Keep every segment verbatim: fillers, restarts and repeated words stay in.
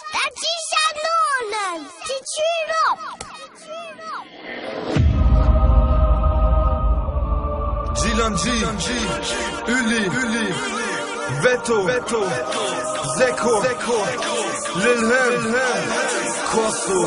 That's Shannon. Ticino. Gilan G, Uli, Uli, Veto, Veto, Zeko, Lil Ham, Kosso.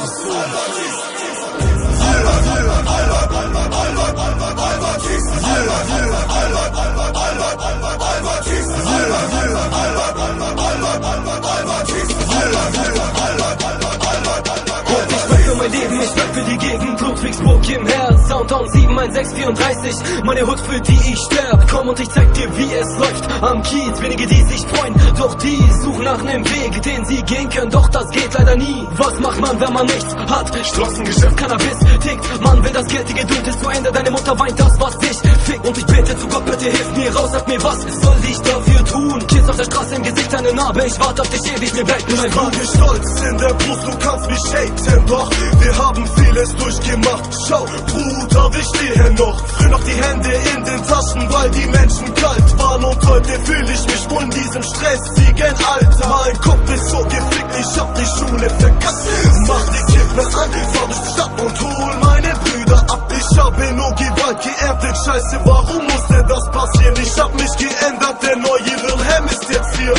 Mein Leben, ich bleib für die Gegend, Ludwigsburg im Herz. Soundtown sieben eins sechs vierunddreißig, meine Hood, für die ich sterb. Komm und ich zeig dir, wie es läuft am Kiez. Wenige, die sich freuen, doch die suchen nach nem Weg, den sie gehen können, doch das geht leider nie. Was macht man, wenn man nichts hat? Straßengeschäft, Cannabis tickt. Man will das Geld, die Geduld ist zu Ende. Deine Mutter weint das, was dich fickt. Und ich bete zu Gott, bitte hilf mir raus, sag mir, was soll ich dafür tun? Kids auf der Straße, im Gesicht eine Narbe, ich warte auf dich ewig, mir bleibt nur ein Blut. Ich stolz in der Brust, du kannst mich haten, doch wir haben vieles durchgemacht. Schau, Bruder, wir stehen noch. Früher noch die Hände in den Taschen, weil die Menschen kalt waren. Und heute fühle ich mich wohl in diesem stressigen Alter. Mein Kopf ist so gefickt, ich hab die Schule verkackt. Mach die Kippe an, fahr durch die Stadt und hol meine Brüder ab. Ich habe nur Gewalt geerntet, scheiße, warum musste das passieren? Ich hab mich geändert, der neue Lil Ham ist jetzt hier.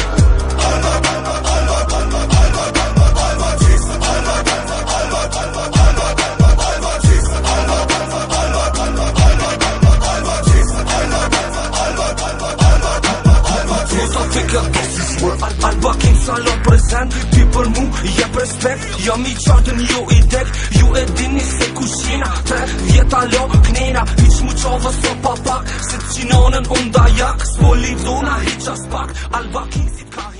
Alba King Salon present, people move, ja respect. Ja mi qartën jo I dek, ju e dini se kushina tre vjeta lo knena, hiq mu qovë së papak, se të qinonën unda jak, s'po lidhona hiq as pak. Alba King si t'ka